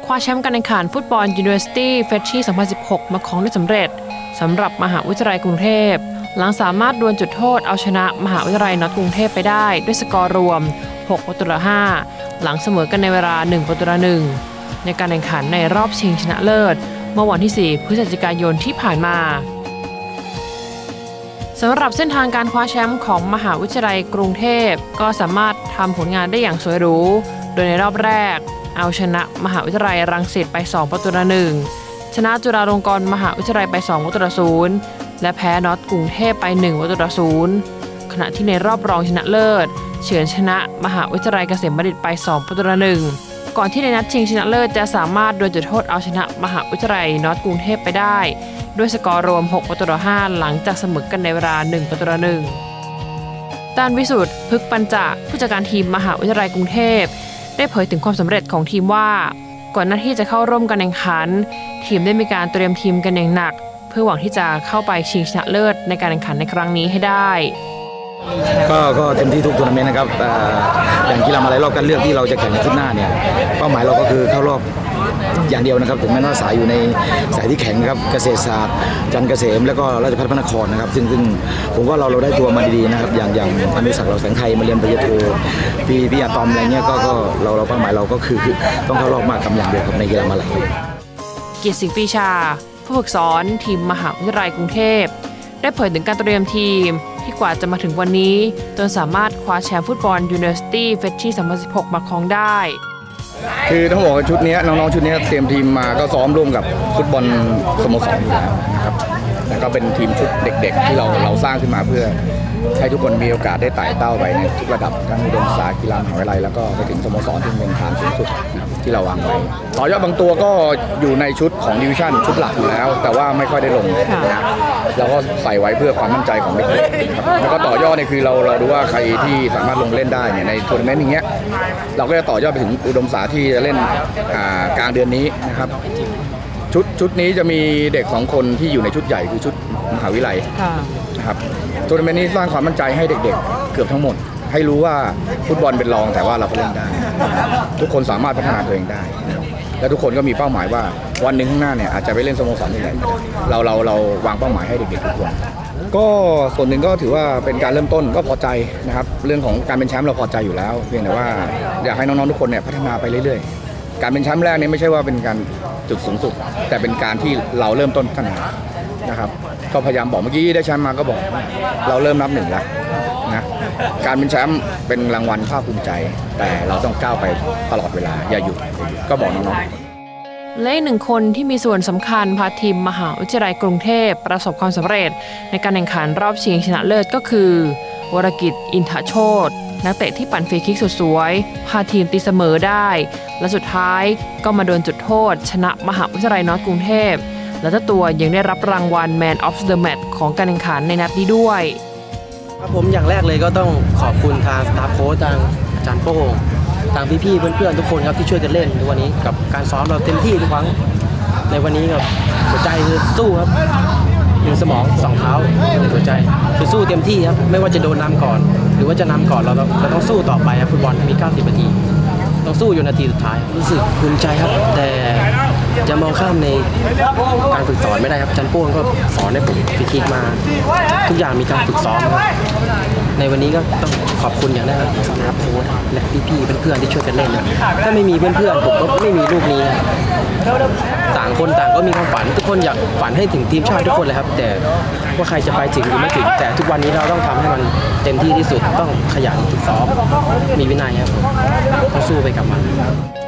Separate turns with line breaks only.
คว้าแชมป์การแข่งขันฟุตบอล University Freshy 2016 มาครองได้สำเร็จสำหรับมหาวิทยาลัยกรุงเทพหลังสามารถดวลจุดโทษเอาชนะมหาวิทยาลัยน็อตกรุงเทพไปได้ด้วยสกอร์รวม6-5หลังเสมอกันในเวลา1-1ในการแข่งขันในรอบชิงชนะเลิศเมื่อวันที่ 4 พฤศจิกายนที่ผ่านมาสำหรับเส้นทางการคว้าแชมป์ของมหาวิทยาลัยกรุงเทพก็สามารถทำผลงานได้อย่างสวยหรูโดยในรอบแรกเอาชนะมหาวิทยาลัยรังสิตไป2-1ชนะจุฬาลงกรณ์มหาวิทยาลัยไป2-0และแพ้น็อตกรุงเทพไป1-0ขณะที่ในรอบรองชนะเลิศเฉือนชนะมหาวิทยาลัยเกษมบัณฑิตไป2-1ก่อนที่ในนัดชิงชนะเลิศจะสามารถดวลจุดโทษเอาชนะมหาวิทยาลัยน็อตกรุงเทพไปได้ด้วยสกอร์รวม6-5หลังจากเสมอกันในเวลา1-1ด้านวิสุทธิ์พฤกษ์ปัญจผู้จัดการทีมมหาวิทยาลัยกรุงเทพได้เผยถึงความสำเร็จของทีมว่าก่อนหน้าที่จะเข้าร่วมการแข่งขันทีมได้มีการเตรียมทีมกันอย่างหนักเพื่อหวังที่จะเข้าไปชิงชนะเลิศในการแข่งขันในครั้งนี้ให้ได้
ก็เต็มที่ทุกทัวร์นาเมนต์นะครับอย่างกีฬามหาลัยรอบการเลือกที่เราจะแข่งในชุดหน้าเนี่ยเป้าหมายเราก็คือเข้ารอบอย่างเดียวนะครับถึงแม้ว่าสายอยู่ในสายที่แข็งครับเกษตรศาสตร์จันทร์เกษมแล้วก็ราชภัฏพระนครนะครับซึ่งผมว่าเราได้ตัวมาดีๆนะครับอย่างอนุสักดิ์เหล่าแสงไทยมาเรียนปริญญาโทพี่อาตอมอะไรเงี้ยก็เราเป้าหมายเราก็คือต้องเข้ารอบมากกำอย่างเดียวครับในกีฬามหาลัย
เกียรติสิงห์ปรีชาผู้ฝึกสอนทีมมหาวิทยาลัยกรุงเทพได้เผยถึงการเตรียมทีมที่กว่าจะมาถึงวันนี้จนสามารถคว้าแชมป์ฟุตบอล University Freshy 2016 มาครองได้
คือต้องบอกว่าชุดนี้น้องๆชุดนี้เตรียมทีมมาก็ซ้อมร่วมกับฟุตบอลสโมสรอยู่แล้วนะครับแล้วก็เป็นทีมชุดเด็กๆที่เราสร้างขึ้นมาเพื่อให้ทุกคนมีโอกาสได้ไต่เต้าไปในทุกระดับทั้งอุดมศึกษากีฬามหาวิทยาลัยแล้วก็ไปถึงสโมสรที่เป็นฐานสูงสุดที่เราวางไว้ต่อยอดบางตัวก็อยู่ในชุดของดิวิชั่นชุดหลักอยู่แล้วแต่ว่าไม่ค่อยได้ลงนะเราก็ใส่ไว้เพื่อความมั่นใจของเด็กๆแล้วก็ต่อยอดเนี่ยคือเราดูว่าใครที่สามารถลงเล่นได้เนี่ยในทัวร์นาเมนต์อย่างเงี้ยเราก็จะต่อยอดไปถึงอุดมศึกษาที่จะเล่นกลางเดือนนี้นะครับชุดนี้จะมีเด็ก2คนที่อยู่ในชุดใหญ่คือชุดมหาวิทยาลัยนะครับทัวร์นาเมนต์นี้สร้างความมั่นใจให้เด็กๆเกือบทั้งหมดให้รู้ว่าฟุตบอลเป็นรองแต่ว่าเราก็เล่นได้ทุกคนสามารถพัฒนาตัวเองได้และทุกคนก็มีเป้าหมายว่าวันหนึ่งข้างหน้าเนี่ยอาจจะไปเล่นสโมสรที่ไหนเราวางเป้าหมายให้เด็กๆทุกคนก็ส่วนหนึ่งก็ถือว่าเป็นการเริ่มต้นก็พอใจนะครับเรื่องของการเป็นแชมป์เราพอใจอยู่แล้วเพียงแต่ว่าอยากให้น้องๆทุกคนเนี่ยพัฒนาไปเรื่อยๆการเป็นแชมป์แรกนี่ไม่ใช่ว่าเป็นการจุดสูงสุดแต่เป็นการที่เราเริ่มต้นพัฒนานะครับก็พยายามบอกเมื่อกี้ได้แชมป์มาก็บอกเราเริ่มนับหนึ่งแล้วนะการเป็นแชมป์เป็นรางวัลภาคภูมิใจแต่เราต้องก้าวไปตลอดเวลาอย่าหยุดก็บอกน้องๆ
และอีกหนึ่งคนที่มีส่วนสำคัญพาทีมมหาวิทยาลัยกรุงเทพประสบความสำเร็จในการแข่งขันรอบชิงชนะเลิศก็คือวรกิจอินทโชตินักเตะที่ปั่นฟรีคิกสุดสวยพาทีมตีเสมอได้และสุดท้ายก็มาโดนจุดโทษชนะมหาวิทยาลัยน็อตกรุงเทพและเจ้าตัวยังได้รับรางวัล Man of the Match ของการแข่งขันในนัดนี้ด้วย
ครับผมอย่างแรกเลยก็ต้องขอบคุณทางสตาฟโค้ชทางอาจารย์โป้งทางพี่ๆเพื่อนๆทุกคนครับที่ช่วยกันเล่นในวันนี้กับการซ้อมเราเต็มที่ทุกครั้งในวันนี้ครับหัวใจคือสู้ครับหนึ่งสมองสองเท้าหัวใจคือสู้เต็มที่ครับไม่ว่าจะโดนนำก่อนหรือว่าจะนำก่อนเราต้องสู้ต่อไปครับฟุตบอลมี90 นาทีต้องสู้อยู่นาทีสุดท้ายรู้สึกภูมิใจครับแต่จะมองข้ามในการฝึกสอนไม่ได้ครับอาจารย์โป้งก็สอนให้ผมฟรีคิกมาทุกอย่างมีการฝึกซ้อมครับในวันนี้ก็ต้องขอบคุณอย่างแรกครับสตาฟโค้ชและพี่ๆเพื่อนๆที่ช่วยกันเล่นถ้าไม่มีเพื่อนๆผมก็ไม่มีลูกนี้ต่างคนต่างก็มีความฝันทุกคนอยากฝันให้ถึงทีมชาติทุกคนเลยครับแต่ว่าใครจะไปถึงหรือไม่ถึงแต่ทุกวันนี้เราต้องทำให้มันเต็มที่ที่สุดต้องขยันฝึกซ้อมมีวินัยครับต้องสู้ไปกับมัน